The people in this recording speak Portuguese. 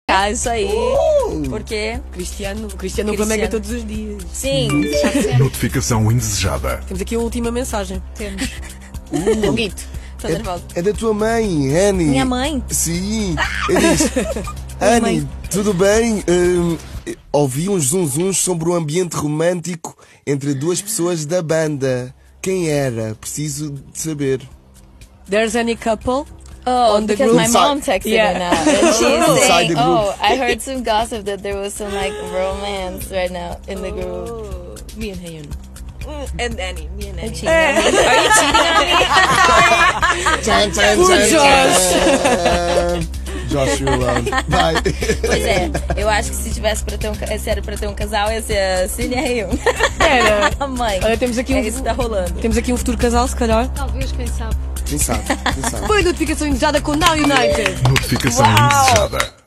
Isso aí. Porque O Cristiano Flamengo todos os dias. sim. Notificação indesejada. Temos aqui a última mensagem. Temos. Longuito. Está nervoso. É da tua mãe, Annie. Minha mãe? Sim. Ele diz: Annie, tudo bem? Ouvi uns zunzuns sobre um ambiente romântico entre duas pessoas da banda. Quem era? Preciso de saber. There's any couple? Oh, On the because group. my mom texted Yeah. me now. And she's Inside saying, the group. oh, I heard some gossip that there was some like romance right now in the group. Me and Hayun. And Annie. Me and Annie. Are you cheating on me? Tchan, tchan, Poor tchan, Josh. tchan. Josh Rolando. Vai. Pois é, eu acho que se tivesse para ter se era para ter um casal, ia ser a Cine e eu. Era. A mãe. Olha, temos aqui É isso que está rolando. Temos aqui um futuro casal, se calhar. Talvez, quem sabe. Quem sabe? Quem sabe? Foi notificação indesejada com Now United. Notificação indesejada.